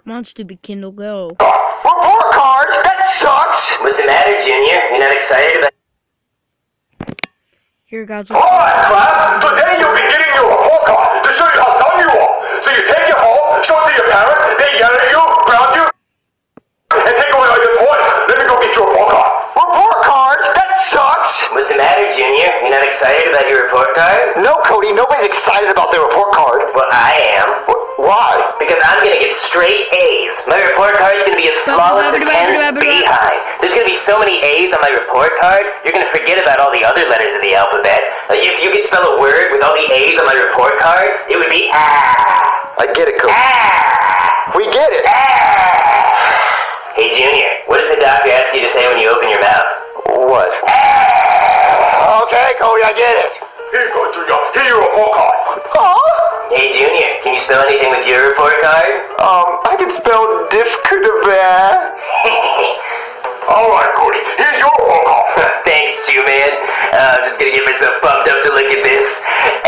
Come on, stupid Kindle, go. Report cards? That sucks! What's the matter, Junior? You're not excited about... Here, guys. Alright, class. Today you'll be getting your report card to show you how done you are. So you take it home, show it to your parents, they yell at you, ground you, and take away all your toys. Let me go get your report card. Report cards? That sucks! What's the matter, Junior? You're not excited about your report card? No, Cody, nobody's excited about their report card. Well, I am. Why? Because I'm gonna get straight A's. My report card's gonna be as flawless as Ken's beehive. There's gonna be so many A's on my report card, you're gonna forget about all the other letters of the alphabet. Like if you could spell a word with all the A's on my report card, it would be ah. I get it, Cody. Ah. We get it. Ah. Hey, Junior, what does the doctor ask you to say when you open your mouth? What? Ah. Okay, Cody, I get it. Here you go, Junior. Here your report card. Hey, Junior, can you spell anything with your report card? I can spell Diffkudabah. Alright, Cody, here's your report card. Thanks, Chew-Man. I'm just gonna get myself pumped up to look at this.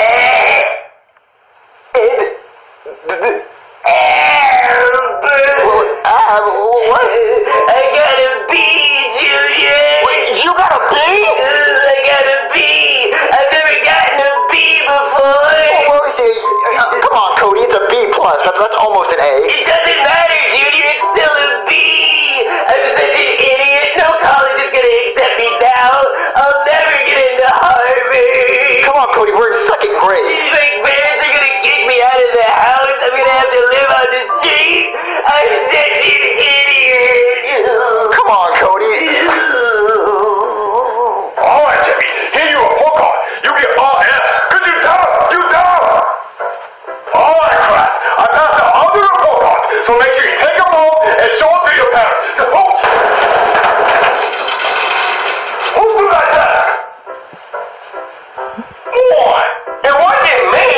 What? I got a B, Junior. Wait, you got a B? I got a B. I've never gotten a B before. Well, come on, Cody, it's a B plus. That's almost an A. It doesn't matter, Junior. It's still a B. I'm such an idiot. No college is gonna accept me now. I'll never get into Harvard. Come on, Cody, we're in second grade. My parents are gonna kick me out of the house. I'm gonna have to live on the street. I'm such an idiot. Come on, Cody. Alright, Jimmy, here your report card. You get all F's, because you're dumb. You dumb. Alright, class, I passed out all the report cards, so make sure you take them home and show them to your parents. Who's through that desk? What? It wasn't me.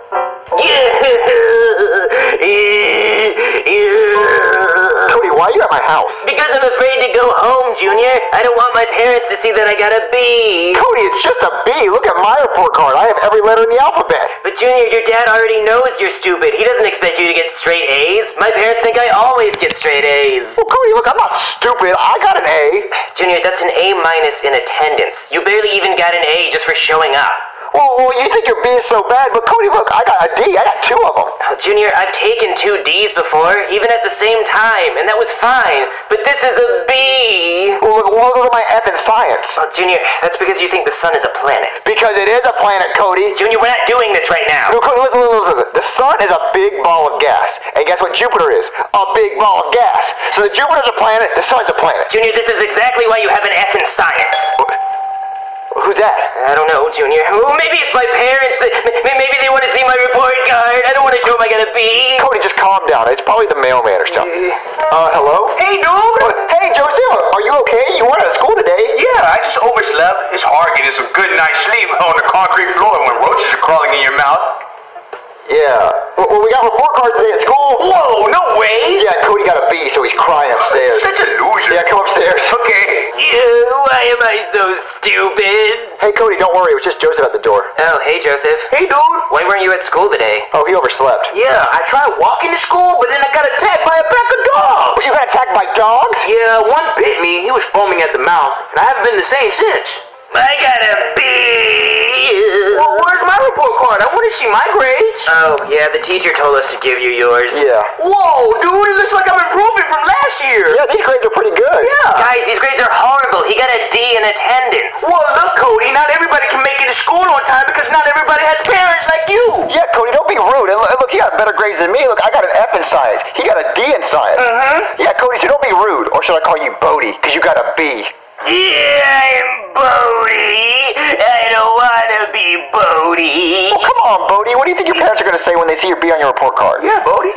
Cody, why are you at my house? Because I'm afraid to go home, Junior. I don't want my parents to see that I got a B. Cody, it's just a B. Look at my report card. I have every letter in the alphabet. But Junior, your dad already knows you're stupid. He doesn't expect you to get straight A's. My parents think I always get straight A's. Well, Cody, look, I'm not stupid. I got an A. Junior, that's an A- in attendance. You barely even got an A just for showing up. Well, you think your B is so bad, but Cody, look, I got a D. I got 2 of them. Junior, I've taken 2 D's before, even at the same time, and that was fine. But this is a B. Well, look at my F in science. Oh, Junior, that's because you think the sun is a planet. Because it is a planet, Cody. Junior, we're not doing this right now. No, Cody, listen. The sun is a big ball of gas. And guess what Jupiter is? A big ball of gas. So the Jupiter's a planet, the sun's a planet. Junior, this is exactly why you have an F in science. Who's that? I don't know, Junior. Well, maybe it's my parents. Maybe they want to see my report card. I don't want to show them I got a B. Cody, just calm down. It's probably the mailman or something. Hello? Hey, dude! Hey, Joseph, are you okay? You weren't at school today? Yeah, I just overslept. It's hard getting some good night's sleep on the concrete floor when roaches are crawling in your mouth. Yeah. Well, we got report cards today at school. Whoa, no way! Yeah, Cody got a B, so he's crying upstairs. Such a loser. Yeah, come upstairs. Okay. Why am I so stupid? Hey, Cody, don't worry. It was just Joseph at the door. Oh, hey, Joseph. Hey, dude. Why weren't you at school today? Oh, he overslept. Yeah, I tried walking to school, but then I got attacked by a pack of dogs. You got attacked by dogs? Yeah, one bit me. He was foaming at the mouth, and I haven't been the same since. I got a B. Well, where's my report card? I want to see my grades. Oh, yeah, the teacher told us to give you yours. Yeah. Whoa, dude, it looks like I'm improving from last year. Yeah, these grades are pretty good. Yeah. Guys, these grades are horrible. He got a D in attendance. Well, look, Cody, not everybody can make it to school on time because not everybody has parents like you. Yeah, Cody, don't be rude. And look, he got better grades than me. Look, I got an F in science. He got a D in science. Yeah, Cody, so don't be rude. Or should I call you Bodie? Because you got a B. Yeah, I'm Bodie. I don't want to be Bodie. Well, come on, Bodie. What do you think your parents are going to say when they see your B on your report card? Yeah, Bodie.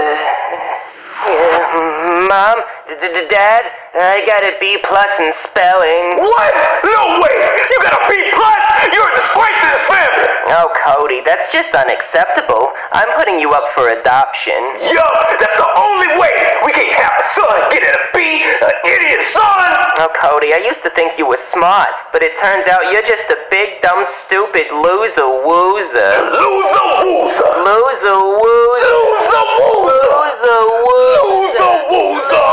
Mom, Dad, I got a B plus in spelling. What? No way! You got a B plus? You're a disgrace to this family. Oh, Cody, that's just unacceptable. I'm putting you up for adoption. Yup, that's the only way we can have a son get a B, an idiot son. Oh, Cody, I used to think you were smart, but it turns out you're just a big, dumb, stupid loser-woozer. Loser-woozer. Loser-woozer. Loser-woozer. Loser-woozer. Loser-woozer.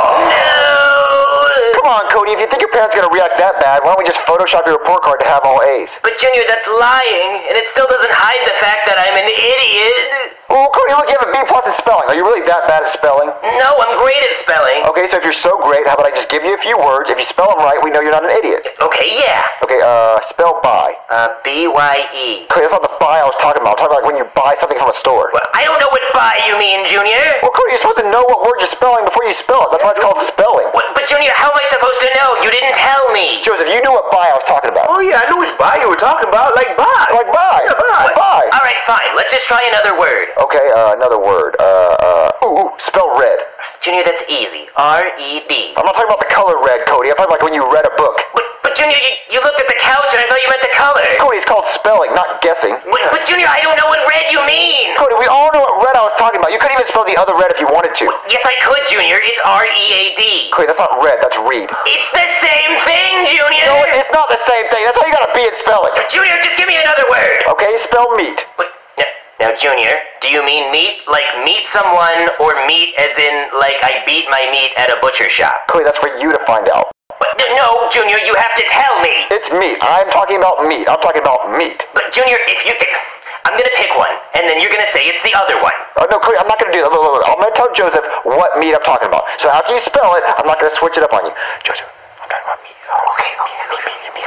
Come on, Cody, if you think your parents are gonna react that bad, why don't we just Photoshop your report card to have all A's? But Junior, that's lying, and it still doesn't hide the fact that I'm an idiot. Well, Cody, look, you have a B+ in spelling. Are you really that bad at spelling? No, I'm great at spelling. Okay, so if you're so great, how about I just give you a few words? If you spell them right, we know you're not an idiot. Okay, yeah. Okay, spell buy. B-Y-E. Cody, that's not the buy I was talking about. I'm talking about like when you buy something from a store. Well, I don't know what buy you mean, Junior. Well, Cody, you're supposed to know what word you're spelling before you spell it. That's why it's called spelling. But Junior, how am I supposed to know? You didn't tell me. Joseph, you knew what buy I was talking about. Oh yeah, I knew which buy you were talking about. Like buy. Like buy. Yeah, buy. Buy. All right, fine. Let's just try another word. Okay, another word. Spell red. Junior, that's easy. R-E-D. I'm not talking about the color red, Cody. I'm talking about like when you read a book. But Junior, you looked at the couch and I thought you meant the color. Cody, it's called spelling, not guessing. But Junior, I don't know what red you mean. Cody, we all know what red I was talking about. You couldn't even spell the other red if you wanted to. Yes, I could, Junior. It's R-E-A-D. Cody, that's not red, that's read. It's the same thing, Junior. No, it's not the same thing. That's how you gotta be in spelling. Junior, just give me another word. Okay, spell meat. Wait, now, Junior, do you mean meat like meet someone, or meat as in like I beat my meat at a butcher shop? Cody, that's for you to find out. But no, Junior, you have to tell me. It's meat. I'm talking about meat. I'm talking about meat. But Junior, I'm gonna pick one, and then you're gonna say it's the other one. Oh, no, Cody, I'm not gonna do that. Look. I'm gonna tell Joseph what meat I'm talking about. So after you spell it, I'm not gonna switch it up on you. Joseph, I'm talking about meat. Oh, okay, meat.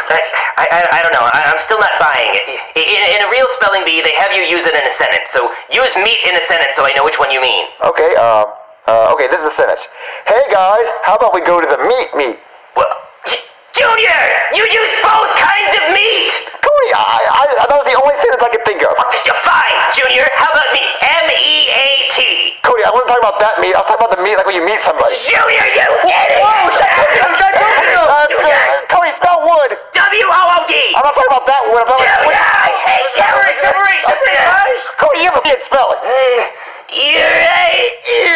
I don't know. I'm still not buying it. In a real spelling bee, they have you use it in a sentence. So use meat in a sentence so I know which one you mean. Okay, okay, this is the sentence. Hey guys, how about we go to the meat? Well, Junior, you use both kinds of meat. Cody, that was the only sentence I could think of. You're fine, Junior. How about me? M-E-A-T. Cody, I wasn't talking about that meat. I was talking about the meat like when you meet somebody. Junior, you idiot! Whoa, shut up! Cody, spell wood. W-O-O-D. I'm not talking about that wood. I'm talking about... Junior, I hate you. Cody, you have a kid spelling. You're right.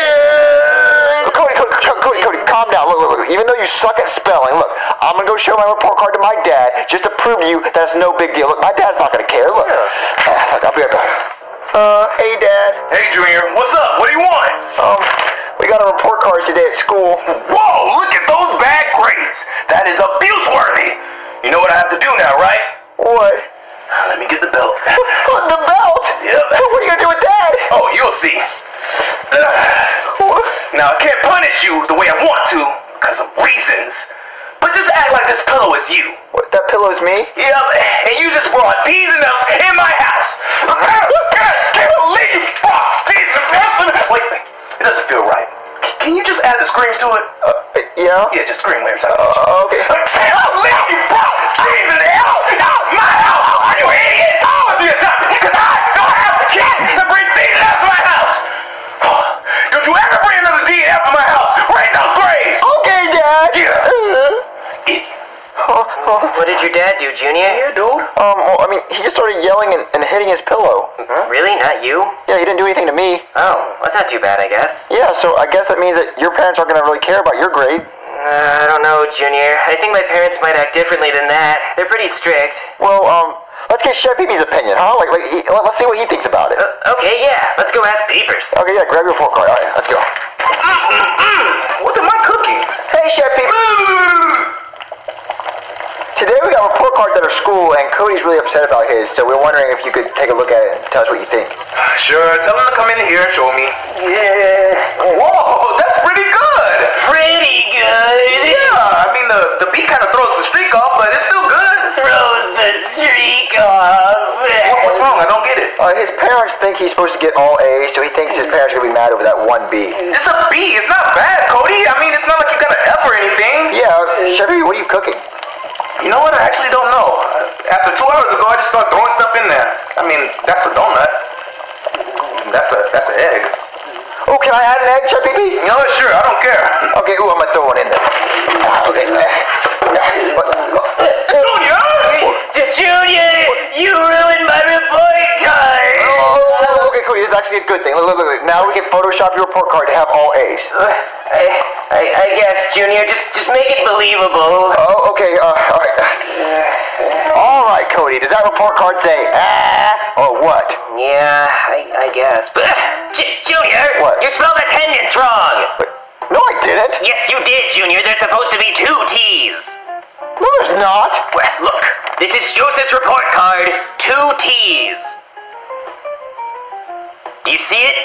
Cody, calm down. Look. Even though you suck at spelling, look, I'm gonna go show my report card to my dad just to prove to you that it's no big deal. Look, my dad's not gonna care. Look, I'll be right back. Hey, Dad. Hey, Junior, what's up? What do you want? We got a report card today at school. Whoa, look at those bad grades. That is abuse-worthy. You know what I have to do now, right? What? Let me get the belt. The belt? Yep. What are you gonna do with Dad? Oh, you'll see. Now, I can't punish you the way I want to, because of reasons. But just act like this pillow is you. What, that pillow's me? Yep, and you just brought D's and F's in my house. Can't believe you brought D's and F's. Wait, it doesn't feel right. Can you just add the screams to it? Yeah? Yeah, just scream every time. Okay. I can't believe you brought D's and F's out my house. Are you an idiot? Oh, you're done. Because I don't have the kid to bring D's and F's to my house. Don't you ever bring another D and F to my house. Raise those grades. Okay, Dad. Yeah. What did your dad do, Junior? Yeah, dude. Well, I mean, he just started yelling and hitting his pillow. Really? Not you? Yeah, he didn't do anything to me. Oh, that's not too bad, I guess. Yeah, so I guess that means that your parents aren't gonna really care about your grade. I don't know, Junior. I think my parents might act differently than that. They're pretty strict. Well, let's get Chef Pee-Pee's opinion, huh? Let's see what he thinks about it. Okay, yeah. Let's go ask Peepers. Okay, yeah, grab your report card. All right, let's go. What am I cooking? Hey, Chef Pee-Pee. Today we got report cards at our school, and Cody's really upset about his, so we're wondering if you could take a look at it and tell us what you think. Sure, tell him to come in here and show me. Yeah. Whoa, that's pretty good. Pretty good. Yeah, I mean, the beat kind of throws the streak off, but it's still good. Throws the streak off. What's wrong? I don't get it. His parents think he's supposed to get all A's, so he thinks his parents are going to be mad over that one B. It's a B. It's not bad, Cody. I mean, it's not like you got an F or anything. Yeah, Chef Pee-Pee, what are you cooking? You know what? I actually don't know. After 2 hours ago, I just started throwing stuff in there. I mean, that's a donut. That's an egg. Oh, can I add an egg, Chef Pee-Pee? You know what? Sure, I don't care. Okay, I'm going to throw one in there. Okay. Junior! Junior, you ruined my report card. good thing. Look. Now we can Photoshop your report card to have all A's. I guess, Junior, just make it believable. Oh, okay, all right. All right, Cody, does that report card say, or what? Yeah, I guess. But, Junior! What? You spelled attendance wrong! No, I didn't. Yes, you did, Junior. There's supposed to be 2 T's. No, there's not. Well, look, this is Joseph's report card. 2 T's. Do you see it?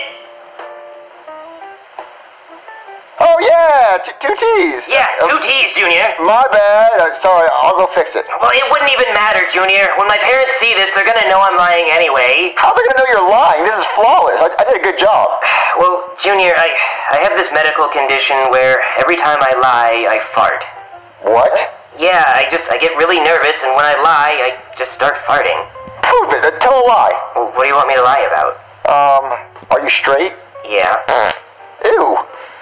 Oh, yeah, 2 T's. Yeah, 2 T's, Junior. My bad. Sorry, I'll go fix it. Well, it wouldn't even matter, Junior. When my parents see this, they're gonna know I'm lying anyway. How are they gonna know you're lying? This is flawless. I did a good job. Well, Junior, I have this medical condition where every time I lie, I fart. What? Yeah, I get really nervous, and when I lie, I just start farting. Prove it. Tell a lie. Well, what do you want me to lie about? Are you straight? Yeah. Ew.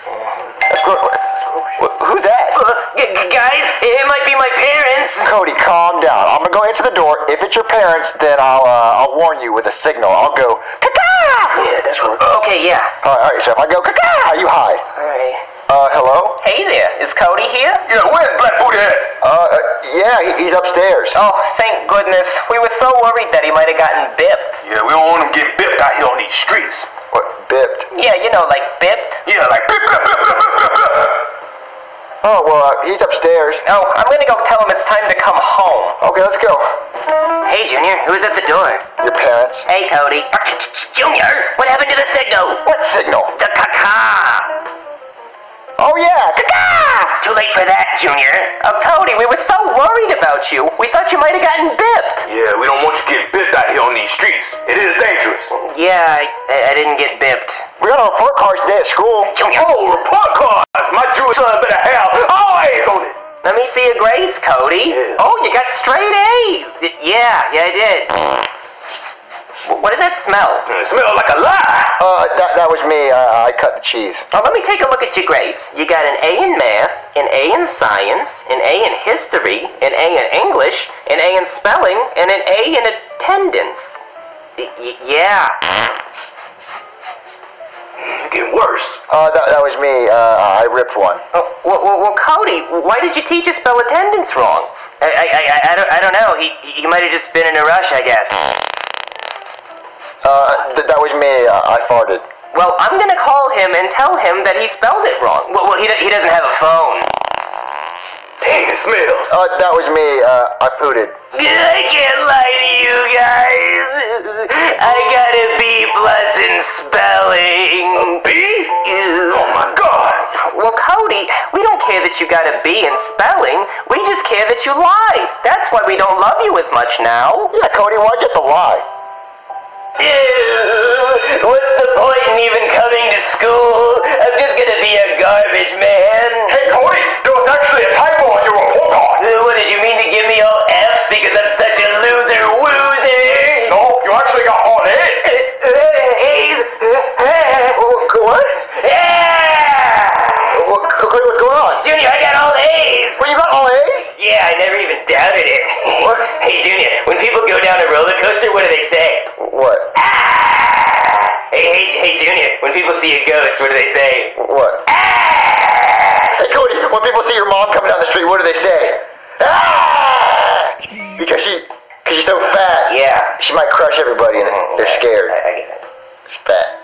Who's that? Guys, it might be my parents. Cody, calm down. I'm gonna go answer the door. If it's your parents, then I'll warn you with a signal. I'll go, caca! Yeah, that's right. Okay, yeah. All right, so if I go, caca, you hide. All right. Hello? Hey there, is Cody here? Yeah, where's Black Booty at? Yeah, he's upstairs. Oh, thank goodness. We were so worried that he might have gotten bipped. Yeah, we don't want him getting bipped out here on these streets. What, bipped? Yeah, you know, like bipped. Yeah, like bip, bip, bip, bip, bip, bip, bip. Oh, well, he's upstairs. Oh, I'm gonna go tell him it's time to come home. Okay, let's go. Hey, Junior, who's at the door? Your parents. Hey, Cody. Junior, what happened to the signal? What signal? The caca. Oh, yeah, caca! It's too late for that, Junior. Oh, Cody, we were so worried about you. We thought you might have gotten bipped. Yeah, we don't want you getting bipped out here on these streets. It is dangerous. Yeah, I didn't get bipped. We got our report cards today at school. Junior. Oh, report cards! My Jewish son better have all A's on it. Let me see your grades, Cody. Yeah. Oh, you got straight A's. Yeah, I did. What does that smell? It smells like a lie. That was me. I cut the cheese. Oh, let me take a look at your grades. You got an A in math, an A in science, an A in history, an A in English, an A in spelling, and an A in attendance. Yeah. It's getting worse. That was me. I ripped one. Oh, well, Cody, why did your teacher spell attendance wrong? I don't know. He might have just been in a rush, I guess. That was me. I farted. Well, I'm gonna call him and tell him that he spelled it wrong. Well, he doesn't have a phone. Dang, it smells. That was me. I pooted. I can't lie to you guys. I got a B+ in spelling. B? Oh my God. Well, Cody, we don't care that you got a B in spelling. We just care that you lied. That's why we don't love you as much now. Yeah, Cody, why'd you get the lie? What's the point in even coming to school? I'm just gonna be a garbage man. Hey, Cody, there was actually a typo on your report card. What, did you mean to give me all F's because I'm such a loser-woozer? No, you actually got all A's. A's? What? Yeah! Cody, what's going on? Junior, I got all A's! Well, you got all A's? Yeah, I never even doubted it. What? Hey, Junior, when people go down a roller coaster, what do they say? What? Ah! Hey, Junior, when people see a ghost, what do they say? What? Ah! Hey, Cody, when people see your mom coming down the street, what do they say? Ah! Because she's so fat. Yeah. She might crush everybody and they're scared. I get it. She's fat.